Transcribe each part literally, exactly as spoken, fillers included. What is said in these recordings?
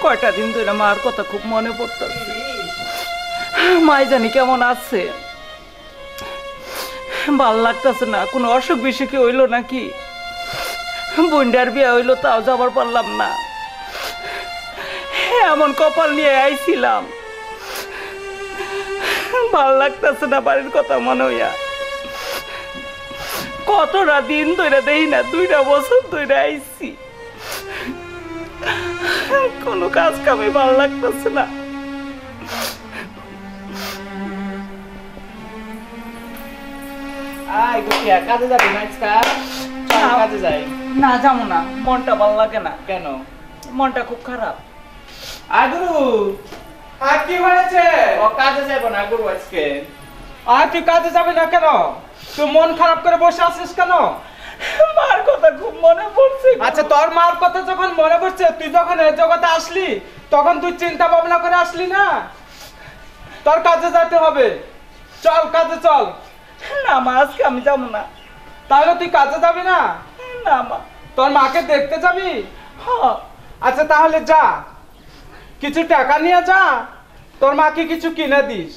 কয়টা দিন ধরে মার কথা খুব মনে পড়তেছে। মাই জানি কেমন আছে, ভাল লাগতেছে না। কোনো অসুখ বিসুখে হইলো নাকি? বোনটার বিয়ে হইলো, তাও যাবার পারলাম না। এমন কপাল নিয়ে আইছিলাম, ভাল লাগতেছে না বাড়ির কথা মনে হইয়া। কতটা দিন ধরে দেই না, দুইটা বছর ধরে আইছি, কোনো কাজ কামে ভাল লাগতেছে না। কাজে যাবি না? কাজে যাই না, যাবো না, মনটা ভাল লাগে না। কেন? মনটা খুব খারাপ। আগুরু আর কি হয়েছে? ও কাজে যাবো না আগুরু আজকে। আর তুই কাজে যাবি না কেন? তুই মন খারাপ করে বসে আছিস কেন? মার কথা খুব মনে পড়ছে। আচ্ছা, তোর মার কথা যখন মনে পড়ছে, তুই যখন এই জগতে আসলি তখন তুই চিন্তা ভাবনা করে আসলি না? তোর কাজে যেতে হবে, চল কাজে চল। না মা, আজকে আমি যাবো না। তাহলে তুই কাজে যাবি না? না মা। তোর মাকে দেখতে যাবি? হ্যাঁ। আচ্ছা তাহলে যা, কিছু টাকা নিয়ে যা, তোর মাকে কিছু কিনে দিস।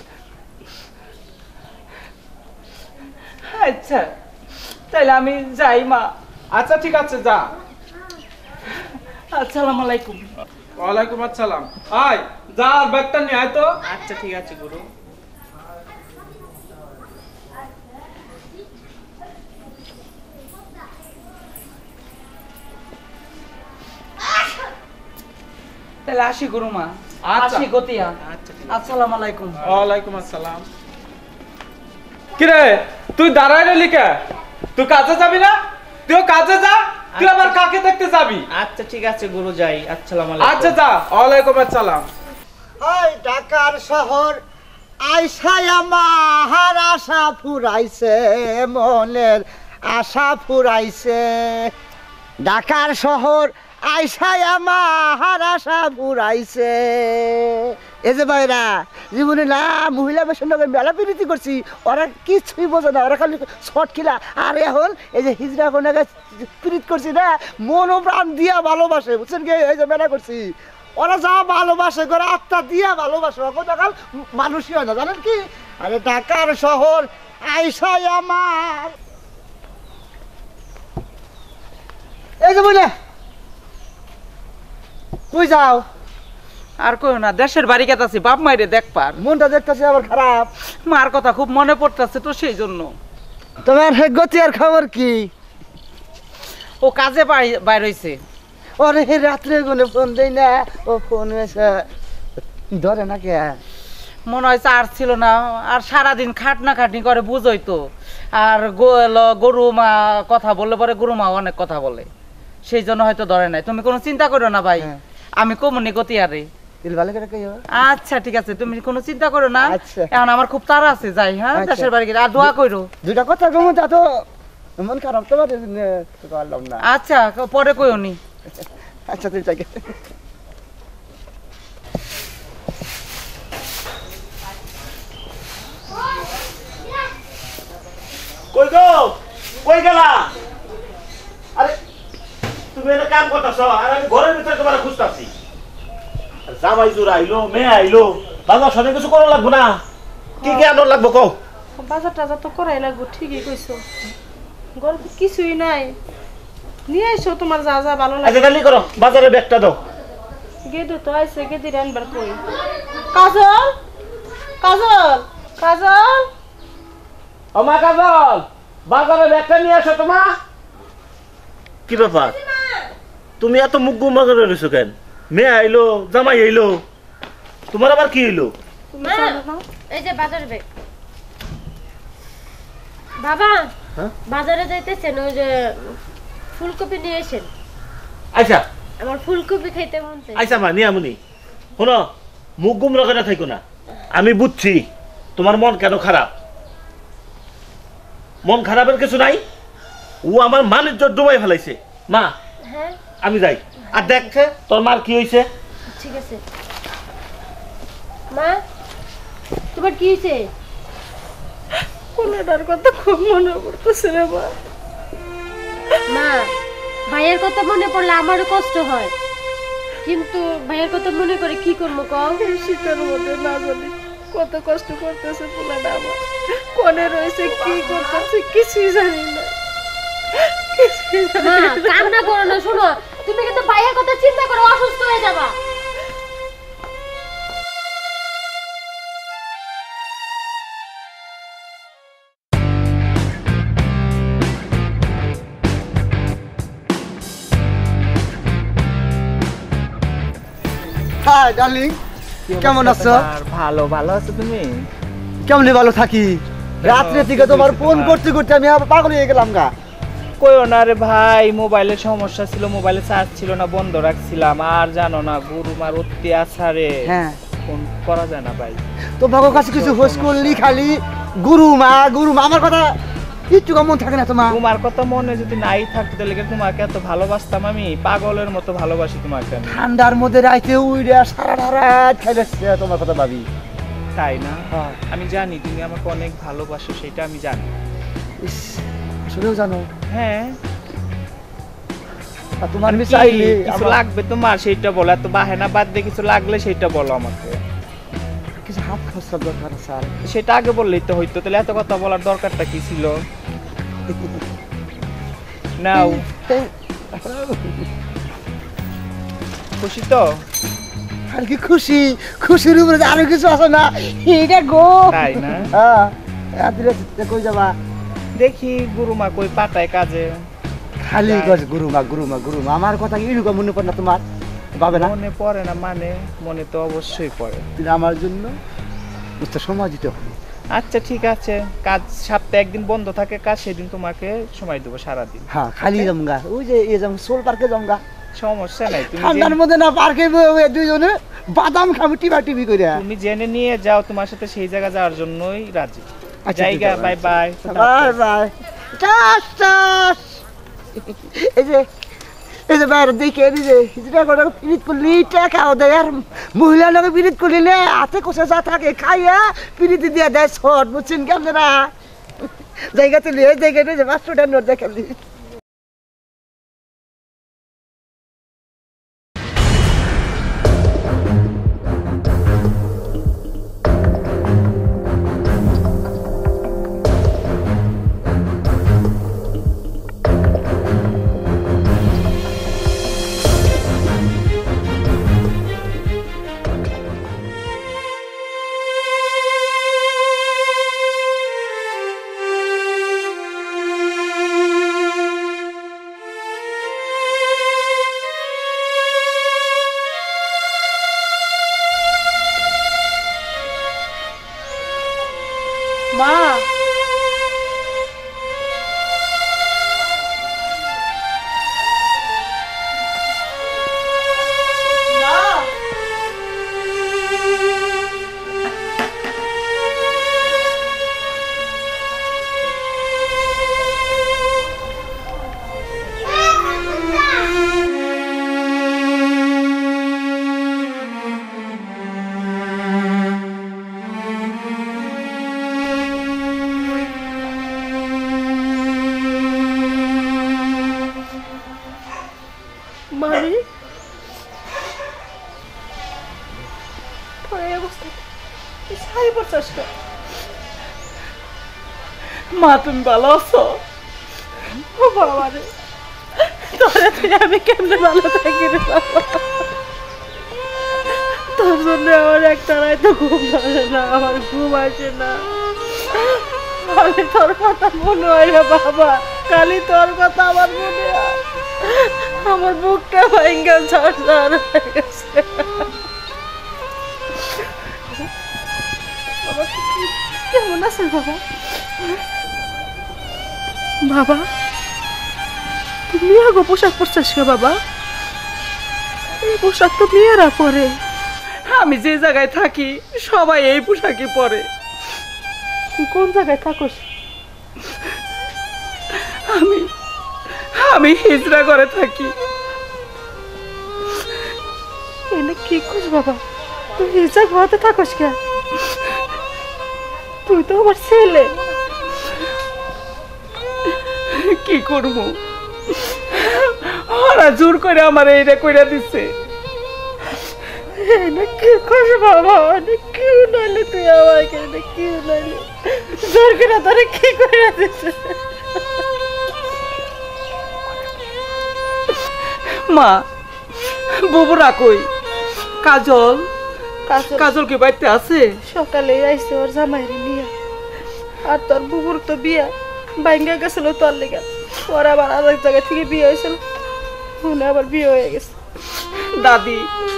আচ্ছা তাহলে আমি যাই মা। আচ্ছা ঠিক আছে, যা। আসসালামু আলাইকুম। ওয়ালাইকুম আসসালাম। আয় যা, আর ব্যাগটা নিয়ে আয় তো। আচ্ছা ঠিক আছে গুরু। তাহলে আসি গুরু মা। আচ্ছা। আসি গতিয়া। আচ্ছা ঠিক আছে। আসসালামু আলাইকুম। ওয়ালাইকুম আসসালাম। কিরে তুই দাঁড়ায় রইলি কে? তুই কাজে যাবি না? তুইও কাজে যা। তুই আবার কাকে দেখতে যাবি? আচ্ছা ঠিক আছে গুরু, যাই। আসসালামু আলাইকুম। আচ্ছা যা। ওয়ালাইকুম আসসালাম। ওই ঢাকার শহর আইসাই আমার আশা ফুরাইছে, মনের আশা ফুরাইছে। ঢাকার শহর আইসাই আমার আশা ফুরাইছে। এই যে ভাইরা জীবনে না মহিলা বেশন মেলা প্রীতি করছি, ওরা কিছুই বোঝে না, ওরা খালি শর্ট খিলা। আর এখন এই যে হিজড়া কোনাকে প্রীত করছি না, মন প্রাণ দিয়া ভালোবাসে, বুঝছেন কি? এই যে মেলা করছি, ওরা যা ভালোবাসে করে আত্মা দিয়া ভালোবাসে, কোথাকাল মানুষই হয় না, জানেন কি? আরে ঢাকার শহর আইসাই আমার। এই যে বলে কই যাও? আর কই না, দেশের বাড়ি কাটাছি, বাপ মাইরে দেখবার। মনটা দেখতেছে আবার খারাপ। মার কথা খুব মনে পড়তেছে তো, সেই জন্য। তোমার গতি আর খবর কি? ও কাজে বাইর হইছে। ওরে রাত্রে কোনো ফোন দেই না, ও ফোন এসে ধরে না কে? মনে হয় চার ছিল না, আর সারাদিন খাটনা খাটনি করে, বুঝই তো। আর গরু মা কথা বললে পরে গরু মা অনেক কথা বলে, সেই জন্য হয়তো ধরে নাই। তুমি কোনো চিন্তা করো না ভাই, আমি কমনি গতি আরে। আচ্ছা ঠিক আছে, তুমি কোনো চিন্তা করো না। এখন আমার খুব তাড়া আছে, যাই। হ্যাঁ, দেশের বাড়ি গেলে আর দোয়া করো। দুটা কথা কমু, তা তো মন খারাপ তো পারলাম না। আচ্ছা পরে কইও নি। আচ্ছা তুই যাই। কই গো, কই গেলা? আরে তুমি এটা কাম করতেছ, আর আমি ঘরের ভিতরে তোমার খুঁজতেছি। জামাই জোর আইলো, মেয়ে আইলো, বাজার সাথে কিছু করা লাগবো না? কি কি আনার লাগবো কও? বাজার টাজার তো করাই লাগবো, ঠিকই কইছো। গল্প কিছুই নাই, নিয়ে এসো তোমার যা যা ভালো লাগে। আচ্ছা তাহলে করো, বাজারে ব্যাগটা দাও। গেদু তো আইছে, গেদির আনবার কই। কাজল, কাজল, কাজল, ও মা কাজল, বাজারে ব্যাগটা নিয়ে আসো তোমা। কি ব্যাপার, তুমি এত মুখ গুমা করে রয়েছো কেন? মেয়ে আইলো, জামাই আইলো, তোমার আবার কি হইলো? এই যে বাজার ব্যাগ। বাবা বাজারে যাইতেছেন, ওই যে ফুলকপি নিয়ে এসেন। আচ্ছা আমার ফুলকপি খাইতে মন চাই। আচ্ছা মা নিয়ে আমুনি। শোনো, মুখ গুমরা করে থাকো না। আমি বুঝছি তোমার মন কেন খারাপ। মন খারাপের কিছু নাই, ও আমার মানের জোর ডুবাই ফেলাইছে। মা হ্যাঁ আমি যাই। আর দেখছে তোর মার কি হয়েছে। ঠিক আছে। মা তোমার কি হয়েছে? কোনটার কথা খুব মনে পড়তেছে রে মা। মা ভাইয়ের কথা মনে পড়লে আমারও কষ্ট হয়, কিন্তু ভাইয়ের কথা মনে করে কি করবো কও? এই শীতের মধ্যে না জানি কত কষ্ট করতেছে পোলাটা আমার, কোনে রয়েছে কি করতেছে কিছুই জানি না, কিছুই জানি মা না। কান্না করো না, শোনো তুমি কিন্তু ভাইয়ের কথা চিন্তা করে অসুস্থ হয়ে যাবা। হাই ডার্লিং, কেমন আছো? ভালো ভালো আছো তুমি? কেমনি ভালো থাকি? রাত্রে থেকে তোমার ফোন করতে করতে আমি আবার পাগল হয়ে গেলাম গা। কইও না রে ভাই, মোবাইলের সমস্যা ছিল, মোবাইলে চার্জ ছিল না, বন্ধ রাখছিলাম। আর জানো না গুরুমার অত্যাচারে হ্যাঁ, ফোন করা যায় না ভাই। তোমার কাছে কিছু হোস করলি খালি গুরু মা গুরু মা, আমার কথা একটু কেমন থাকে না তোমার? তোমার কথা মনে যদি নাই থাকতো তাহলে কি তোমাকে এত ভালোবাসতাম? আমি পাগলের মতো ভালোবাসি তোমাকে আমি। ঠান্ডার মধ্যে রাইতে উইরে সারা রাত খাইলে তোমার কথা ভাবি। তাই না? হ্যাঁ। আমি জানি তুমি আমাকে অনেক ভালোবাসো, সেটা আমি জানি। ইস, আসলেও জানো? হ্যাঁ। আর তোমার আমি কি চাইলে কিছু আমার- লাগবে তোমার সেইটা বলো, এত বাহানা বাদ দিয়ে কিছু লাগলে সেইটা বলো আমাকে। কিছু হাত খরচার দরকার আছে আর। সেটা আগে বললেই তো হইতো, তাহলে এত কথা বলার দরকারটা কি ছিল? নাও, খুশি তো? আর কি খুশি, খুশির উপরে যে আরো কিছু আছে না এটা গো। তাই না? হ্যাঁ, রাত্রে রাত্রে কই যাবা? দেখি গুরুমা কই পাঠায় কাজে। খালি গছ গুরুমা গুরুমা গুরুমা, আমার কথা এরকম মনে পড়ে না তোমার? ভাবে না মনে পড়ে না মানে? মনে তো অবশ্যই পড়ে। তুমি আমার জন্য বুঝতে সময় দিতে হবে। আচ্ছা ঠিক আছে, কাজ সপ্তাহে একদিন বন্ধ থাকে কাজ, সেদিন তোমাকে সময় দেবো সারাদিন। হ্যাঁ, খালি জমগা ওই যে এই যেমন সোল পার্কে জমগা, সমস্যা নাই, তুমি ঠান্ডার জেনে- মধ্যে না পার্কে দুইজনে বাদাম খাবো টিভা টিভি করে। তুমি জেনে নিয়ে যাও, তোমার সাথে সেই জায়গা যাওয়ার জন্যই রাজি। আচ্ছা, জায়গা ঠিক আছে। Bye bye. Bye bye. টাস টাস। এই যে এই যে বাইরে দেখে এই যে হিজড়া করে পিরিত করলি টাকা দেয়, আর মহিলা লোক পিরিত করলে হাতে কোষে যা থাকে খাইয়া পিরিতি দিয়ে দেয় শট, বুঝছেন কি আপনারা? জায়গা তুলি এই জায়গাটা যে পাঁচশো টাকা নোট দেখালি। মা, মারি পরে অবস্থা এই শাড়ি পরছস কেন? মা তুমি ভালো আছো? ও বাবা রে, তোরে থেকে আমি কেমনে ভালো থাকি রে বাবা। তোর জন্য আমার একটা রাত ঘুম ধরে না, আমার ঘুম আসে না। খালি তোর কথা মনে হয় রে বাবা, খালি তোর কথা আমার মনে হয়। আমার বুকটা ভাঙ্গা ঝরঝর হয়ে গেছে। বাবা তুই কেমন আছিস বাবা? বাবা তুমি আগো পোশাক পরছিস কে বাবা? এই পোশাক তো মেয়েরা পরে। আমি যে জায়গায় থাকি সবাই এই পোশাকই পরে। তুই কোন জায়গায় থাকস? আমি আমি হিজড়া করে থাকি। এনে কি করছ বাবা? তুই হিজা ঘরতে থাকস কে? তুই তো আমার ছেলে। কি করব, ওরা জোর করে আমার এইটা কইরা দিচ্ছে। এটা কি করে বাবা, এটা কি উনাইলি তুই আমাকে, এটা কি উনাইলি, জোর করে তোরে কি করে দিছে? মা বুবুরা কই? কাজল কাজল কাজল কি বাড়িতে আছে? সকালে আইসে ওর জামাইরে নিয়ে, আর তোর বুবুর তো বিয়া বাইঙ্গা গেছিল তোর লেগে, ওর আবার আরেক জায়গা থেকে বিয়ে হয়েছিল, উনি আবার বিয়ে হয়ে গেছে। দাদি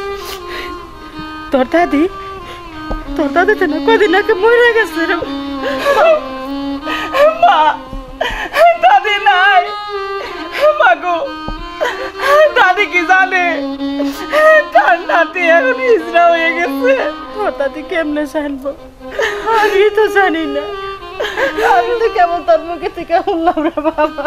তোর দাদি, তোর দাদি তো না কদিন আগে মরে গেছে রে। মা দাদি নাই। মাগো দাদি কি জানে তার নাতি এখন হিজড়া হয়ে গেছে? তোর দাদি কেমনে জানবো, আমি তো জানি না, আমি তো কেমন তোর মুখে থেকে শুনলাম রে বাবা।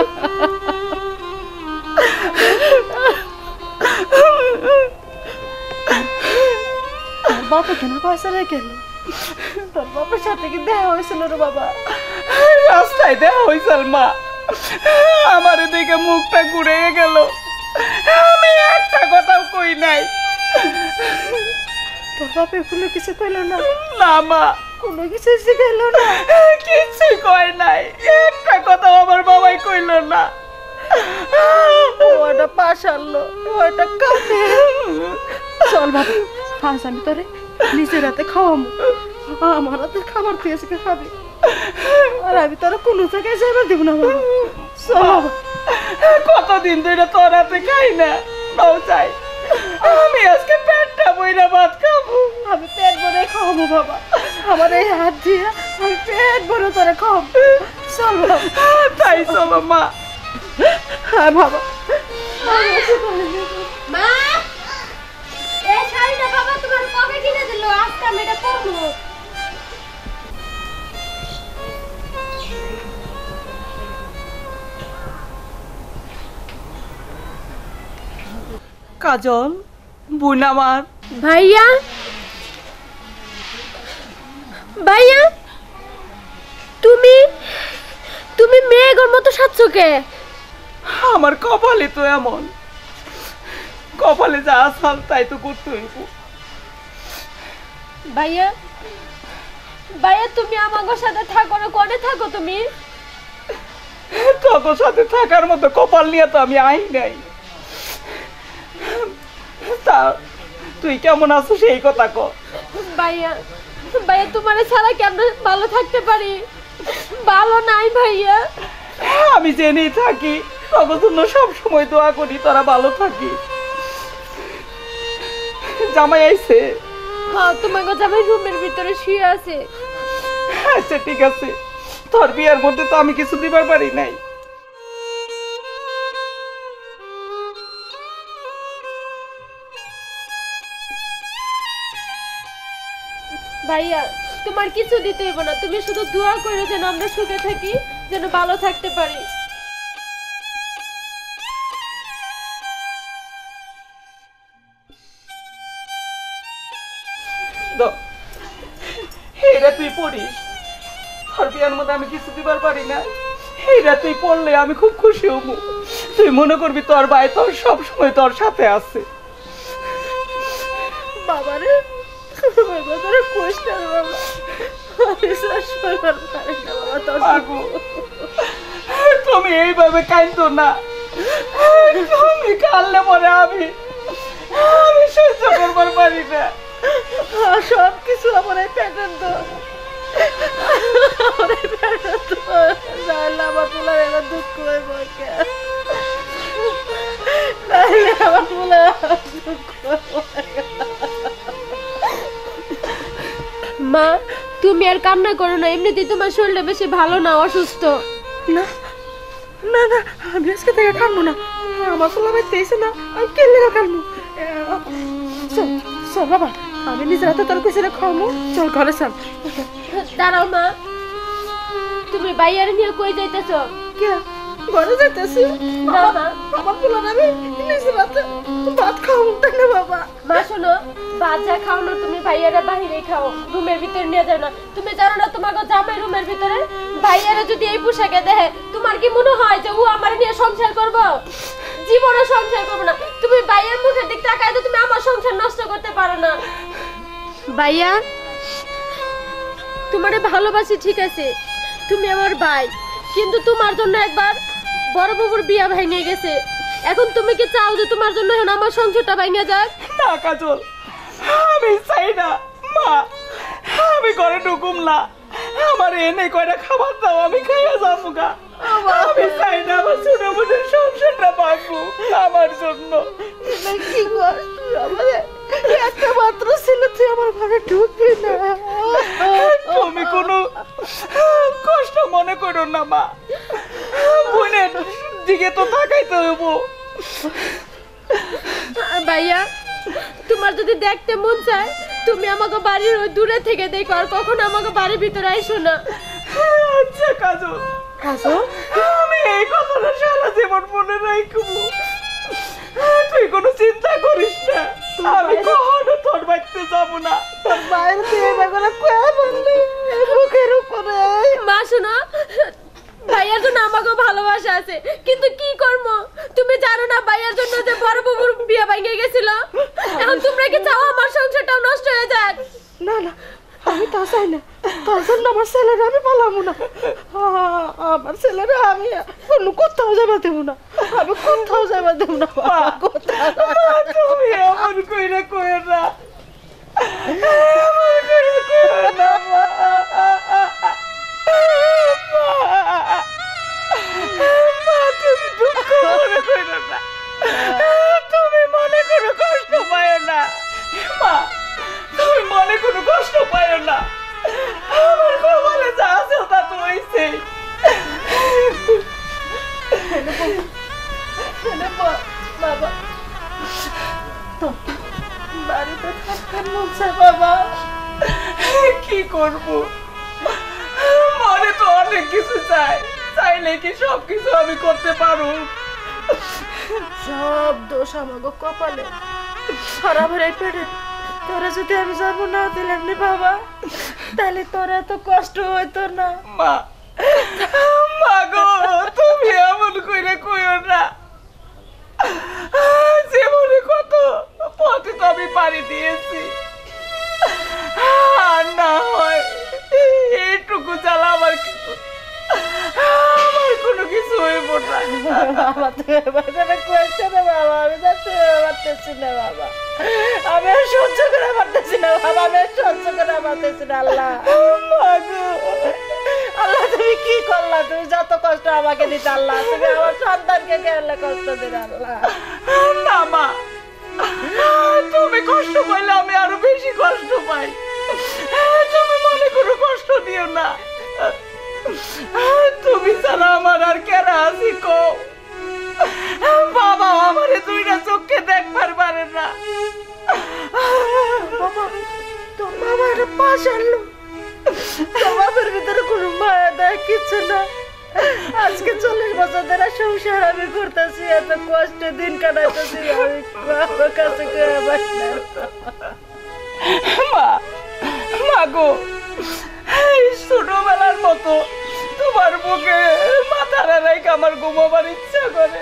তোর বাবা কেন পয়সা রেখে গেল? তোর বাবার সাথে কি দেখা হয়েছিল রে বাবা? রাস্তায় দেওয়া হয়েছিল মা, আমার দিকে মুখটা ঘুরে গেল, আমি একটা কথাও কই নাই। তোর বাপে কোনো কিছু কইল না? না মা, কোনো কিছু শিখাইল না? কিছুই কয় নাই, একটা কথা আমার বাবাই কইল না। ওটা পাশ আনলো, ওটা কাটে। চল বাবা, আজ আমি তোরে নিজের হাতে খাওয়াবো, আমার হাতে খাবার তুই আজকে খাবি, আর আমি তোরা কোনো জায়গায় যাইবা দিব না বাবা। চল বাবা। কতদিন ধরে তোর হাতে খাই না, নাও চাই আমি আজকে পেটটা বইরা ভাত খাবো। আমি পেট ভরে খাওয়াবো বাবা, আমার এই হাত দিয়ে আমি পেট ভরে তোরে খাওয়াবো। চল বাবা। তাই চলো মা। হ্যাঁ বাবা। মা, এই শাড়িটা বাবা তোমার কবে কিনে দিল? আজকে আমি এটা পরবো। কাজল বোন আমার। ভাইয়া, ভাইয়া তুমি তুমি মেয়েগর মতো সাজছো কে? আমার কপালে তো এমন, কপালে যা আসাল তাই তো করতে হইব। ভাইয়া, ভাইয়া তুমি আমার সাথে থাকো না, কোনে থাকো তুমি? তোর সাথে থাকার মতো কপাল নিয়ে তো আমি আই নাই। তা তুই কেমন আছো সেই কথা ক। ভাইয়া, ভাইয়া তোমার ছাড়া কেমন ভালো থাকতে পারি? ভালো নাই ভাইয়া। আমি জেনেই থাকি, তোর জন্য সব সময় দোয়া করি তোরা ভালো থাকি। জামাই আইছে? হ্যাঁ, তোমাকে জামাই রুমের ভিতরে শুয়ে আছে। আচ্ছা ঠিক আছে, তোর বিয়ের মধ্যে তো আমি কিছু দিবার পারি নাই। ভাইয়া তোমার কিছু দিতে হইব না, তুমি শুধু দোয়া করো যেন আমরা সুখে থাকি, যেন ভালো থাকতে পারি। এইটা তুই পড়িস, তোর বিয়ের মধ্যে আমি কিছু দিবার পারি না, এইটা তুই পড়লে আমি খুব খুশি হব। তুই মনে করবি তোর ভাই তোর সব সময় তোর সাথে আছে। বাবারে বাবা তোরা কোষ না বাবা, আমি শ্বাস করবার পারি না বাবা। তোর মাগো, তুমি এইভাবে কাঁদো না, তুমি কাঁদলে পরে আমি আমি সহ্য করবার পারি না। সব কিছু আমার এই প্যাটার্ন তো, আমার এই প্যাটার্ন তো জানলে আমার পোলার এবার দুঃখ হয়ে বকে, নাহলে আমার পোলার দুঃখ হয়ে। মা তুমি আর কান্না করো না, এমনিতেই তোমার শরীরটা বেশি ভালো না, অসুস্থ। না না না, আমি আজকে থেকে কানবো না, আমার পোলা বাইতে এসে না, আমি কেলে কানবো। চল চল বাবা, আমি নিজের হাতে তোর কিছু খাওয়াবো, চল ঘরে চল। দাঁড়াও মা, তুমি বাইয়ারে নিয়ে কই যাইতেছো? কে ঘরে যাইতেছি? না মা, আমার পোলা আমি নিজের হাতে ভাত খাওয়াবো, তাই না বাবা? মা শোনো, ভাত যা খাও না তুমি ভাইয়ারা বাহিরে খাও, রুমের ভিতরে নিয়ে যাও না। তুমি জানো না তোমাকে জামাই রুমের ভিতরে, ভাইয়ারা যদি এই পোশাকে দেখে তোমার কি মনে হয় যে ও আমার নিয়ে সংসার করবো? জীবনে সংসার করবো না। তুমি ভাইয়ার মুখের দিক তাকায় তো তুমি আমার সংসার নষ্ট করতে পারো না। ভাইয়া তোমারে ভালোবাসি ঠিক আছে, তুমি আমার ভাই, কিন্তু তোমার জন্য একবার বড় বাবুর বিয়া ভেঙে গেছে। এখন তুমি কি চাও যে তোমার জন্য এখন আমার সংসারটা ভেঙে যাক? না কাজল, আমি চাই না মা, আমি ঘরে ঢুকুম না। আমার এনে কয়টা খাবার দাও, আমি খাইয়া যাবো গা। আমি চাই না আমার ছোট বোনের সংসারটা ভাঙবো আমার জন্য। কি কর আমার একটা মাত্র ছিল, তুই আমার ঘরে ঢুকবি না। তুমি কোনো কষ্ট মনে করো না মা, বোনের দিকে তো তাকাইতে হইব। ভাইয়া তোমার যদি দেখতে মন চায় তুমি আমাকে বাড়ির ওই দূরে থেকে দেখো, আর কখনো আমাকে বাড়ির ভিতরে আইসো না। আচ্ছা কাজল, কাজল আমি এই কথাটা সারা জীবন মনে রাখবো। তুই কোনো চিন্তা করিস না, আমি কখনো তোর বাড়িতে যাবো না। তোর বাইরে দিয়ে বেগুনা কয়া বললি মুখের উপরে। মা শোনো, ভাইয়ার জন্য আমাকে ভালোবাসা আছে, কিন্তু কি করবো তুমি জানো না ভাইয়ার জন্য যে বড় বাবুর বিয়ে ভেঙে গেছিল। এখন তোমরা কি চাও আমার সংসারটাও নষ্ট হয়ে যাক? না না, আমি তা চাই না। তার জন্য আমার ছেলেরা আমি পালাবো না। আ- আমার ছেলেরা আমি কোনো কোথাও যাবে দেবো না, আমি কোথাও যাবে দেবো না। কোথাও মা, তুমি এমন কইরা কইও না, এমন কইরা কইও না মা। মা, তুমি দুঃখ মনে করো না, তুমি মনে কোনো কষ্ট পাইও না মা, তুমি মনে কোনো কষ্ট পাইও না। আমার কপালে যা আছে তা তো হইছে। বাবা তো বাড়িতে থাকতেন বলছে বাবা। কি করব, মনে তো অনেক কিছু চাই, চাইলে কি সব কিছু আমি করতে পারবো? সব দোষ আমাকে কপালে খারাপ হয়ে পেটে। তোরা যদি আমি যাবো না দিলে এমনি বাবা, তাহলে তোর এত কষ্ট হইতো না। মা, মা গো, তুমি এমন কইরে কইও না। জীবনে কত পথে তো আমি পাড়ি দিয়েছি, আর না হয় এইটুকু জ্বালা আমার কিছু, আমার কোনো কিছু হইব না। বাবা তুই এবার কয়েছে না বাবা, আমি তো শুয়ে পারতেছি না বাবা, আমি আর সহ্য করে পারতেছি না বাবা, আমি আর সহ্য করে পারতেছি না। আল্লাহ মা গো, আল্লাহ তুমি কি করলা? তুমি যত কষ্ট আমাকে দিতে আল্লাহ, তুমি আমার সন্তানকে কেমন কষ্ট দিলে আল্লাহ? না মা, তুমি কষ্ট পাইলে আমি আরো বেশি কষ্ট পাই। তুমি মনে করো কষ্ট দিও না, তুমি ছাড়া আমার আর কেরা আছি কো? বাবা আমারে দুইটা চোখে দেখবার পারে না। বাবা তোর বাবা একটা পাশ আনলো, তোর বাবার ভিতরে কোনো মায়া দেয় কিছু না। আজকে চল্লিশ বছর ধরে সংসার আমি করতেছি, এত কষ্ট দিন কাটাইতেছি, আমি বাবার কাছে করে পাই না। মা, মা গো, এই ছোটবেলার মতো তোমার বুকে মাথাটা রেখে আমার ঘুমাবার ইচ্ছা করে।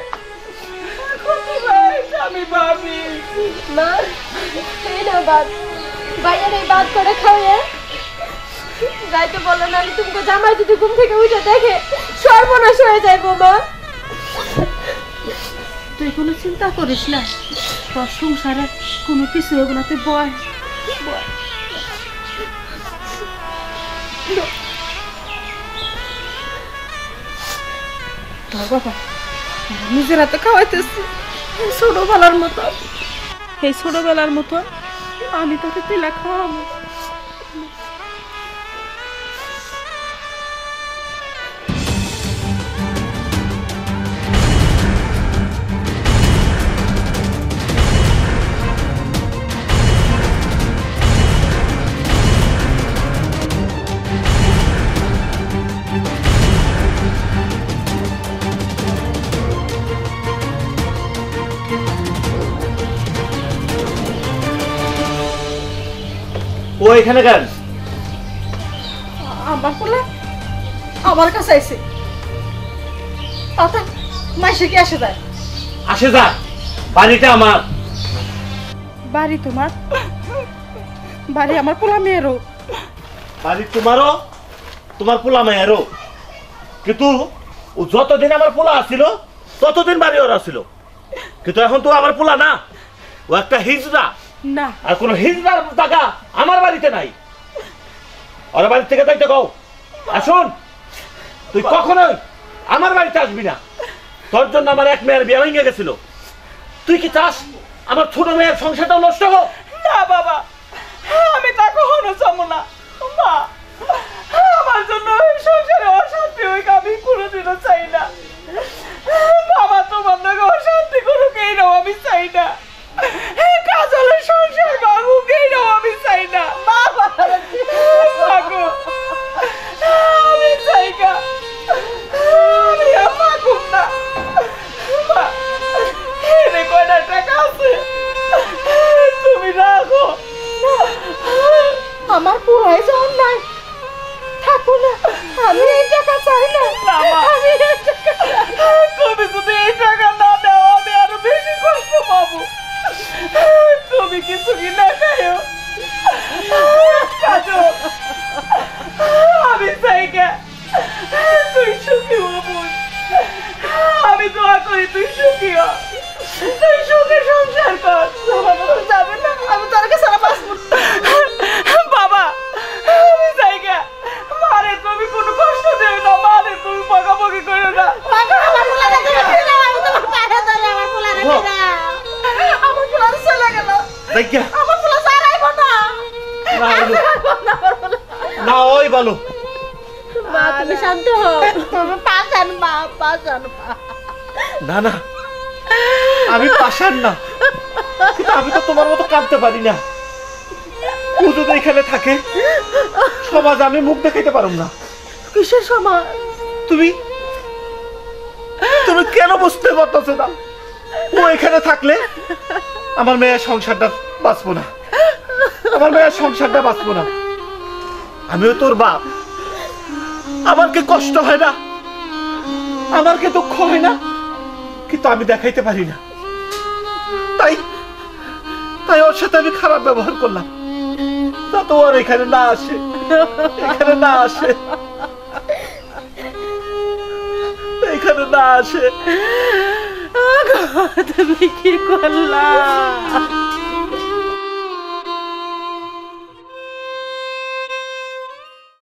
আমি ভাবি মা এই না বাদ, ভাইয়ার এই বাদ করে খাওয়া যাইতে বলো না, তুমি জামাই যদি ঘুম থেকে উঠে দেখে সর্বনাশ হয়ে যাইবো। মা তুই কোনো চিন্তা করিস না, তোর সংসারে কোনো কিছু হবে না, তুই বয় বয়। তোর বাবা নিজের হাতে খাওয়াইতেছি ছোটবেলার মতো, এই ছোটবেলার মতো আমি তোকে তিলা খাওয়াবো। ও এখানে কেন? আমার বলে আমার কাছে আইছে, তাতে মাইসে কি আসে যায়? আসে যা, বাড়িটা আমার। বাড়ি তোমার? বাড়ি আমার পোলা মেয়েরও। বাড়ি তোমারও, তোমার পোলা মেয়েরও, কিন্তু ও যতদিন আমার পোলা আসছিল ততদিন বাড়ি ওর আসছিল, কিন্তু এখন তো আমার পোলা না, ও একটা হিজড়া। না, আর কোন হিজড়ার টাকা আমার বাড়িতে নাই। ওর বাড়ি থেকে তাইতে কও, আসুন তুই কখনোই আমার বাড়িতে আসবি না। তোর জন্য আমার এক মেয়ের বিয়ে ভেঙে গেছিল, তুই কি চাস আমার ছোট মেয়ের সংসারটাও নষ্ট হোক? না বাবা, আমি তা কখনো চাবো না। মা, আমার জন্য এই সংসারে অশান্তি হইক আমি কোনোদিনও চাই না। বাবা তোমার নাকি অশান্তি করুক এইটাও আমি চাই না। কাজলের সংসার ভাঙুক এইটাও আমি চাই না। বাবা মাগো, আমি চাই না, আমি আর মাগুম না। মা, এনে কয়টা টাকা আছে তুমি রাখো। আমার পোলাই যাওয়ার নাই, থাকো না, আমি এই টাকা চাই না। না মা, আমি এই টাকা তুমি যদি এই টাকা না দাও আমি আরো বেশি কষ্ট পাবো। তুমি কিছু কি না খাইও। কাজল, আমি চাই কে তুই সুখী হ বোন। আমি দোয়া করি তুই সুখী হ, তুই সুখে সংসার কর। যাবে না, আমি তোর কাছে বাবা, আমি চাই কে মারে তুমি কোনো কষ্ট দেবে না, মারে তুমি বকাবকি করো না। আমার পোলার ছেলে গেল, দেখিয়া আমার পোলা সারাইব না। না হইলো। না ওই বলো, মা তুমি শান্ত হও। তুমি পাশান মা, পাশান মা। না না আমি পাশান না, কিন্তু আমি তো তোমার মতো কাঁদতে পারি না। ও যদি এখানে থাকে সমাজ আমি মুখ দেখাইতে পারব না। কিসের সময়? তুমি তুমি কেন বুঝতে পারতেছো না? ও এখানে থাকলে আমার মেয়ের সংসারটা বাঁচবো না, আমার মেয়ের সংসারটা বাঁচবো না। আমিও তোর বাপ, আমার কি কষ্ট হয় না, আমার কি দুঃখ হয় না, কিন্তু আমি দেখাইতে পারি না। তাই তাই ওর সাথে আমি খারাপ ব্যবহার করলাম, তা তো আর এখানে না আসে, এখানে না আসে, এখানে না আসে। তুমি